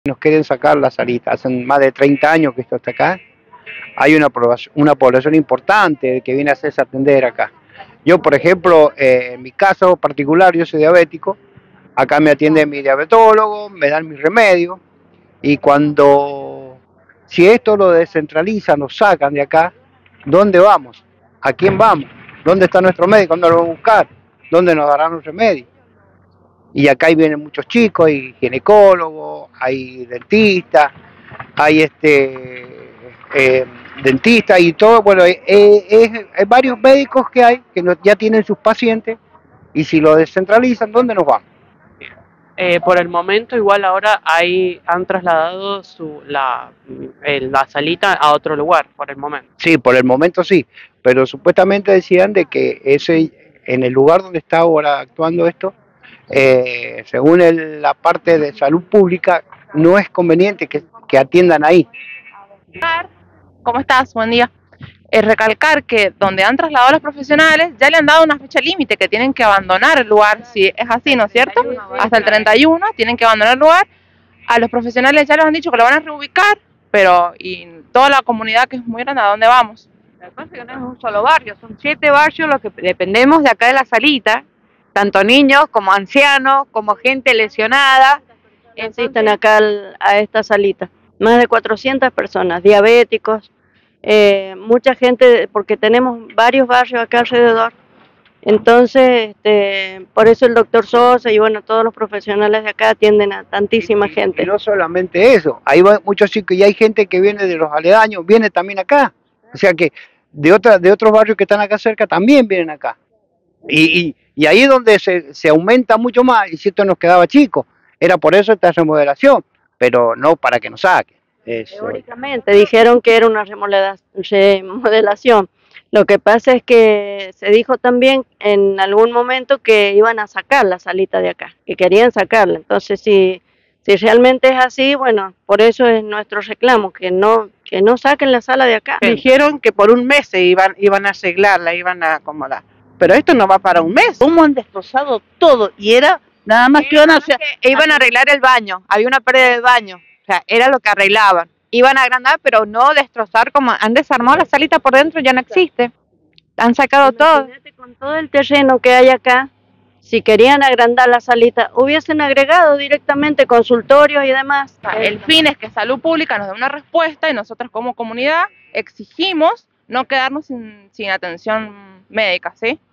nos quieren sacar la salita. Hacen más de 30 años que esto está acá. Hay una población importante que viene a hacerse atender acá. Yo, por ejemplo, en mi caso particular, yo soy diabético. Acá me atiende mi diabetólogo, me dan mis remedios. Y si esto lo descentralizan, nos sacan de acá, ¿dónde vamos? ¿A quién vamos? ¿Dónde está nuestro médico? ¿Dónde lo vamos a buscar? ¿Dónde nos darán los remedios? Y acá vienen muchos chicos, hay ginecólogos, hay dentistas, hay dentistas y todo. Bueno, hay varios médicos que hay que ya tienen sus pacientes, y si lo descentralizan, ¿dónde nos vamos? Por el momento igual ahora han trasladado la salita a otro lugar, por el momento. Sí, por el momento sí, pero supuestamente decían de que en el lugar donde está ahora actuando esto, según la parte de salud pública, no es conveniente que atiendan ahí. ¿Cómo estás? Buen día. Recalcar que donde han trasladado a los profesionales ya le han dado una fecha límite que tienen que abandonar el lugar, si es así, ¿no es cierto? Hasta el 31 tienen que abandonar el lugar. A los profesionales ya les han dicho que lo van a reubicar, pero y toda la comunidad, que es muy grande, ¿a dónde vamos? La cosa es que no es un solo barrio, son 7 barrios los que dependemos de acá de la salita, tanto niños como ancianos, como gente lesionada, asisten acá a esta salita. Más de 400 personas, diabéticos, mucha gente, porque tenemos varios barrios acá alrededor. Entonces, por eso el doctor Sosa y bueno, todos los profesionales de acá atienden a tantísima gente. Y no solamente eso, hay muchos chicos y hay gente que viene de los aledaños, viene también acá. O sea que de otros barrios que están acá cerca también vienen acá. Y ahí es donde se aumenta mucho más, y si esto nos quedaba chico, era por eso esta remodelación, pero no para que nos saquen. Teóricamente dijeron que era una remodelación. Lo que pasa es que se dijo también en algún momento que iban a sacar la salita de acá, que querían sacarla. Entonces, si realmente es así, bueno, por eso es nuestro reclamo, que no saquen la sala de acá. Dijeron que por un mes se iban a arreglarla, iban a acomodar. Pero esto no va para un mes. ¿Cómo han destrozado todo? Y era nada más que iban a arreglar el baño, había una pérdida del baño, o sea, era lo que arreglaban. Iban a agrandar, pero no destrozar, como han desarmado la salita por dentro, ya no existe. Han sacado todo. Con todo el terreno que hay acá, si querían agrandar la salita, hubiesen agregado directamente consultorios y demás. El fin es que Salud Pública nos dé una respuesta y nosotros como comunidad exigimos no quedarnos sin atención médica, ¿sí?